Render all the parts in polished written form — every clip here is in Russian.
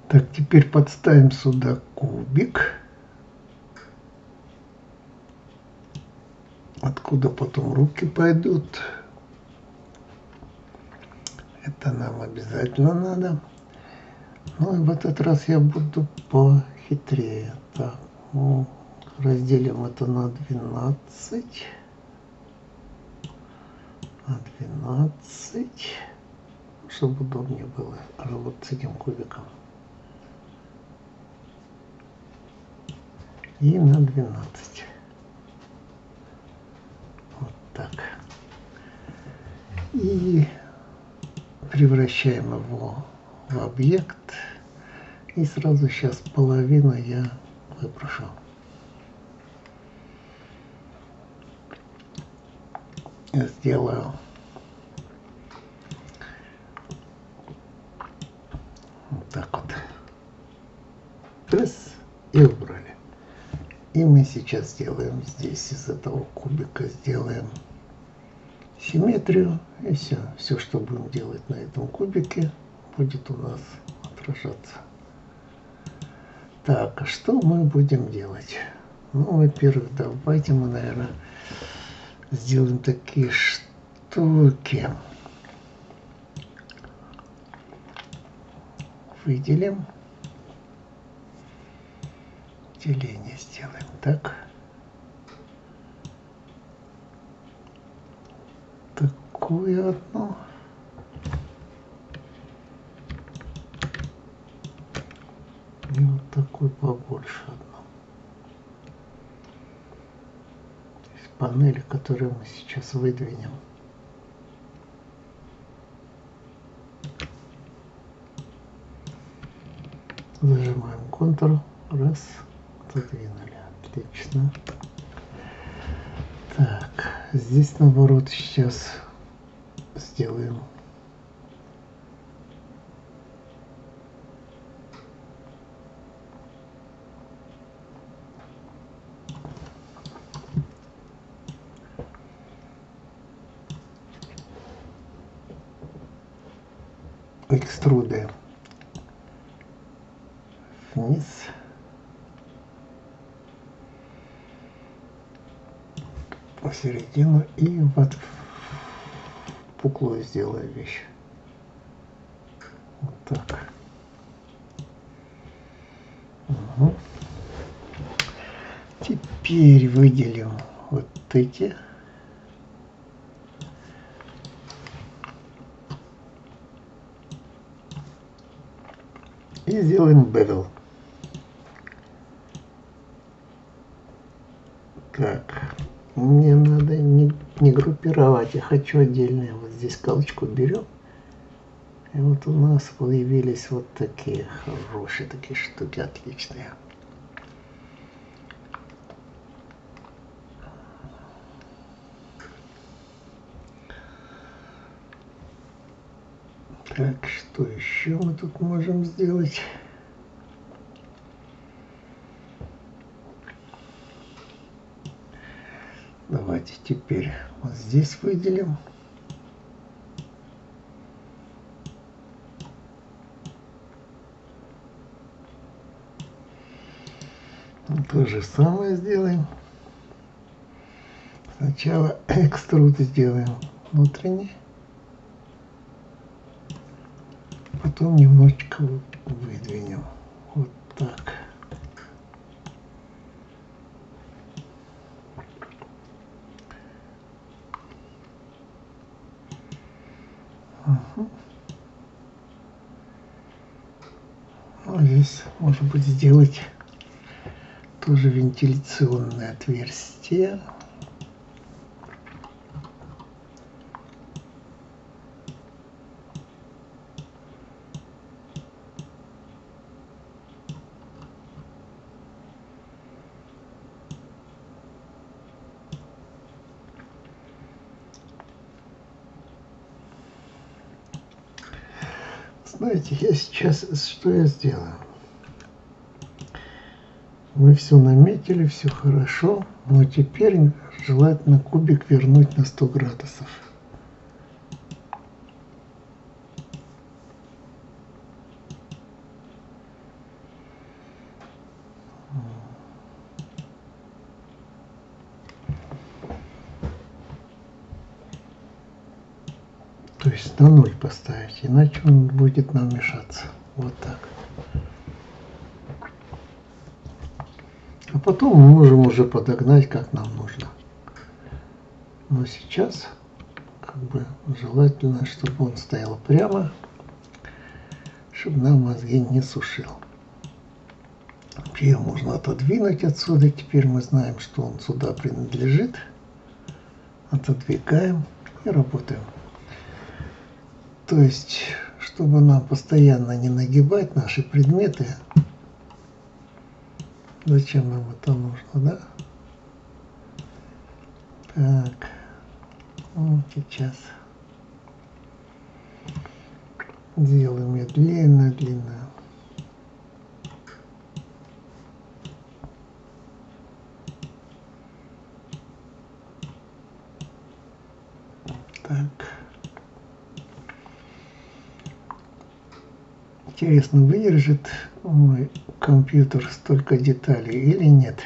Так, теперь подставим сюда кубик. Откуда потом руки пойдут. Это нам обязательно надо. Ну и в этот раз я буду похитрее. Так, ну, разделим это на 12. На 12. Чтобы удобнее было работать с этим кубиком. И на 12. Вот так. И превращаем его в объект. И сразу сейчас половину я выброшу. Я сделаю вот так вот. Раз. И убрали. И мы сейчас сделаем здесь из этого кубика, сделаем симметрию. И все. Все, что будем делать на этом кубике, будет у нас отражаться. Так, а что мы будем делать? Ну, во-первых, давайте мы, наверное, сделаем такие штуки. Выделим. Деление сделаем. Так. Такую одну. И вот такую побольше одну. То есть панели, которые мы сейчас выдвинем. Зажимаем Ctrl. Раз. Задвинули. Отлично. Так. Здесь наоборот сейчас сделаем. Экструды вниз. В середину и вот пуклую сделаю вещь. Вот так. Угу. Теперь выделим вот эти. И сделаем bevel. Так, мне надо не группировать, я хочу отдельно. Вот здесь галочку берем. И вот у нас появились вот такие хорошие такие штуки, отличные. Так, что еще мы тут можем сделать? Давайте теперь вот здесь выделим. То же самое сделаем. Сначала экструд сделаем внутренний. Потом немножечко выдвинем. Вот так. Угу. Ну, здесь может быть сделать тоже вентиляционное отверстие. Знаете, я сейчас что я сделаю? Мы все наметили, все хорошо, но теперь желательно кубик вернуть на 100 градусов. есть на 0 поставить, иначе он будет нам мешаться. Вот так. А потом мы можем уже подогнать, как нам нужно. Но сейчас как бы желательно, чтобы он стоял прямо, чтобы нам мозги не сушил. Ее можно отодвинуть отсюда. Теперь мы знаем, что он сюда принадлежит. Отодвигаем и работаем. То есть, чтобы нам постоянно не нагибать наши предметы. Зачем нам это нужно, да? Так. Ну, сейчас делаем ее длинную. Так. Интересно, выдержит мой компьютер столько деталей или нет?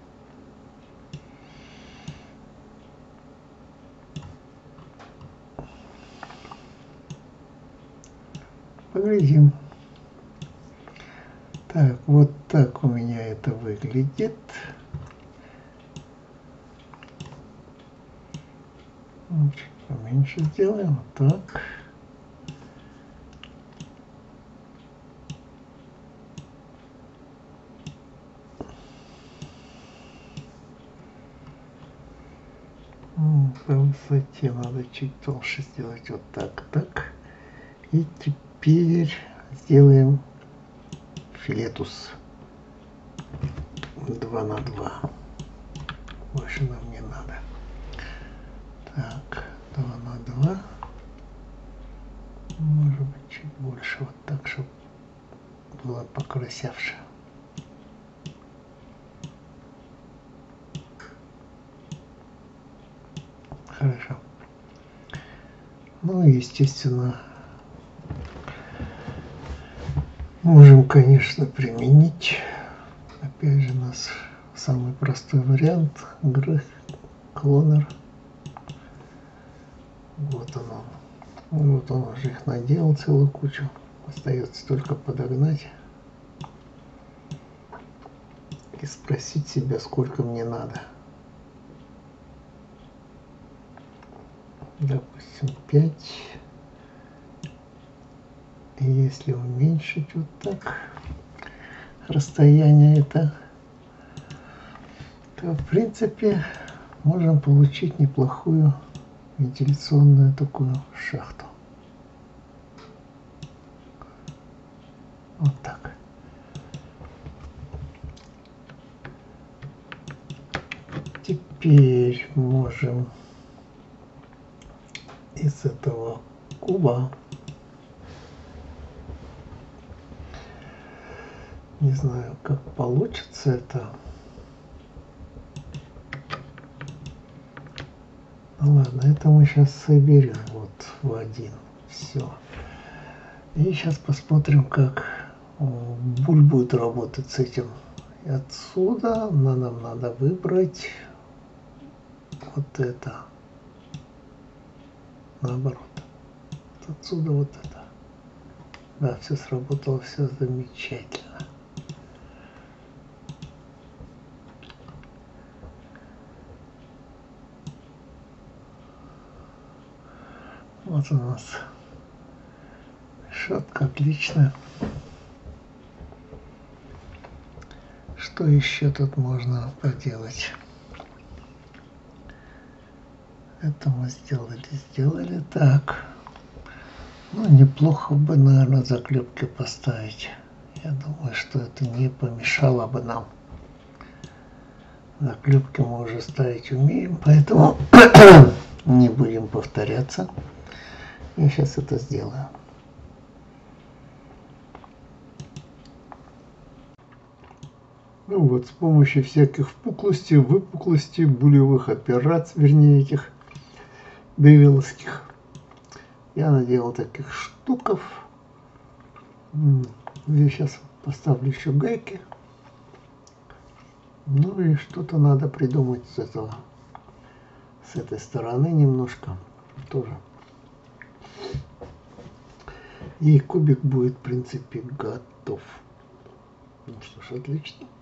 Поглядим. Так, вот так у меня это выглядит. Чуть поменьше сделаем. Вот так. По высоте надо чуть толще сделать. Вот так, так. И теперь сделаем филетус 2 на 2. Больше нам не надо. Так, 2 на 2. Может быть чуть больше. Вот так, чтобы было покрасивше. Хорошо. Ну, естественно, можем, конечно, применить. Опять же, у нас самый простой вариант. Клонер. Вот он. Вот он уже их наделал целую кучу. Остается только подогнать и спросить себя, сколько мне надо. Допустим, 5. И если уменьшить вот так расстояние это, то в принципе можем получить неплохую вентиляционную такую шахту. Вот так. Теперь можем из этого куба, не знаю, как получится это. Ну ладно, это мы сейчас соберем вот в один. Все. И сейчас посмотрим, как буль будет работать с этим. И отсюда нам надо выбрать вот это. Наоборот. Отсюда вот это. Да, все сработало, все замечательно. Вот у нас шапка, отлично. Что еще тут можно поделать? Это мы сделали так. Ну, неплохо бы, наверное, заклепки поставить. Я думаю, что это не помешало бы нам. Заклепки мы уже ставить умеем, поэтому не будем повторяться. Я сейчас это сделаю. Ну вот, с помощью всяких впуклостей, выпуклостей, булевых операций, вернее, этих бевеловских, я наделал таких штуков. Здесь сейчас поставлю еще гайки. Ну и что-то надо придумать с этого, с этой стороны немножко тоже. И кубик будет, в принципе, готов. Ну что ж, отлично.